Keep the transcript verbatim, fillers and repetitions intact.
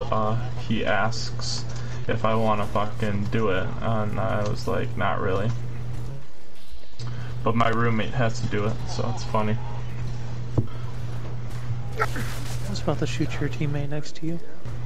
uh, he asks if I want to fucking do it, and I was like, not really. But my roommate has to do it, so it's funny. I was about to shoot your teammate next to you.